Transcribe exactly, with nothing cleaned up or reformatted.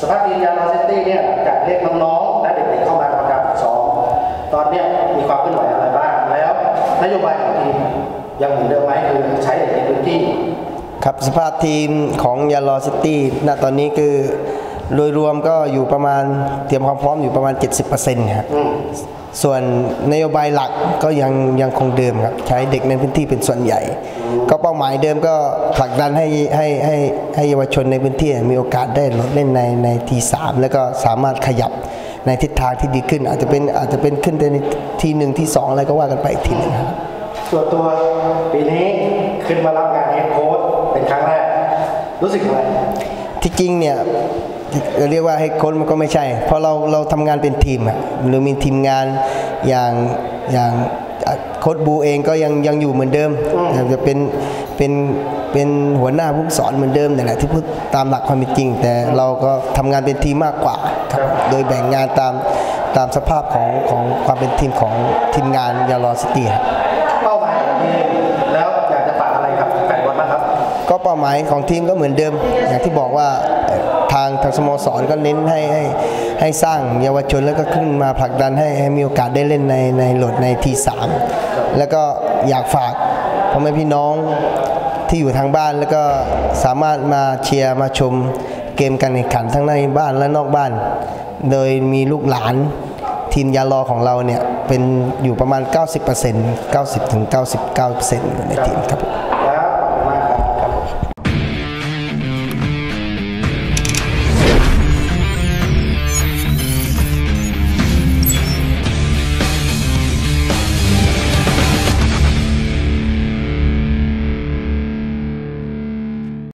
สภาพทีมยาลาซิตี้เนี่ยจากเรียกน้องๆและเด็กๆเข้ามากำกับสองตอนนี้มีความเคลื่อนไหวอะไรบ้างแล้วนโยบายของทีมยังเหมือนเดิมไหมคือใช้เด็กในพื้นที่ครับสภาพทีมของยาลาซิตี้ณตอนนี้คือโดยรวมก็อยู่ประมาณเตรียมความพร้อมอยู่ประมาณ เจ็ดสิบเปอร์เซ็นต์ ครับส่วนนโยบายหลักก็ยังยังคงเดิมครับใช้เด็กในพื้นที่เป็นส่วนใหญ่ก็เป้าหมายเดิมก็ผลักดันให้ให้ให้ให้เยาวชนในพื้นที่มีโอกาสได้ลดเล่นในในทีสามแล้วก็สามารถขยับในทิศทางที่ดีขึ้นอาจจะเป็นอาจจะเป็นขึ้นในทีหนึ่งที่สองอะไรก็ว่ากันไปอีกทีนึงครับส่วนตัวปีนี้ขึ้นมารับงานเฮดโค้ชเป็นครั้งแรกรู้สึกอะไรที่จริงเนี่ยเรียกว่าให้โค้ชมันก็ไม่ใช่เพราะเราเราทำงานเป็นทีมอะหรือมีทีมงานอย่างอย่างโค้ชบูเองก็ยังยังอยู่เหมือนเดิมจะเป็นเป็นเป็นหัวหน้าผู้สอนเหมือนเดิมแต่แหละที่พูดตามหลักความเป็นจริงแต่เราก็ทำงานเป็นทีมมากกว่าโดยแบ่งงานตามตามสภาพของของความเป็นทีมของทีมงานยาลาซิตี้เป้าหมายของทีมแล้วอยากจะฝากอะไรกับแฟนบอลบ้างครับก็เป้าหมายของทีมก็เหมือนเดิมอย่างที่บอกว่าทางทางสโมสรก็เน้นให้ให้ให้สร้างเยาวชนแล้วก็ขึ้นมาผลักดันให้ให้มีโอกาสได้เล่นในในโหลดในทีสามแล้วก็อยากฝากพ่อแม่พี่น้องที่อยู่ทางบ้านแล้วก็สามารถมาเชียร์มาชมเกมการแข่งขันทั้งในบ้านและนอกบ้านโดยมีลูกหลานทีมยาลอของเราเนี่ยเป็นอยู่ประมาณ เก้าสิบเปอร์เซ็นต์ เก้าสิบถึงเก้าสิบเก้าเปอร์เซ็นต์ ในทีมครับ